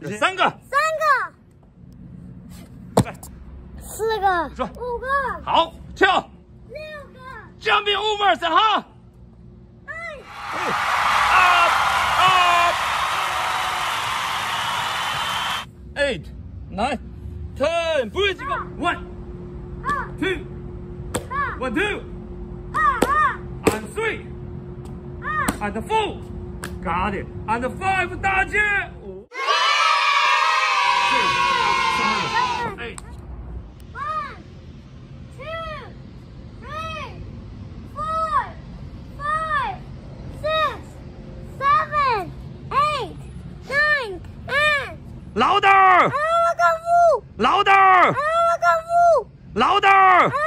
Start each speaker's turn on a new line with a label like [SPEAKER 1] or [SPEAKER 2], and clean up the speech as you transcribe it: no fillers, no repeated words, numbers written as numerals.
[SPEAKER 1] 3个。
[SPEAKER 2] 4个。
[SPEAKER 1] 说
[SPEAKER 2] 5个。
[SPEAKER 1] 好，跳。6
[SPEAKER 2] 个。
[SPEAKER 1] Jumping over 3号。8, 9, 10. Bridge go. 1, 2, 1, 2, and 3, and 4. Got it. And 5. 大姐。5, 6, 7, 8.
[SPEAKER 2] 1, 2, 3, 4, 5, 6, 7, 8, 9, 10.
[SPEAKER 1] 老点儿。
[SPEAKER 2] 我功夫。
[SPEAKER 1] 老点儿。
[SPEAKER 2] 我功夫。
[SPEAKER 1] 老点儿。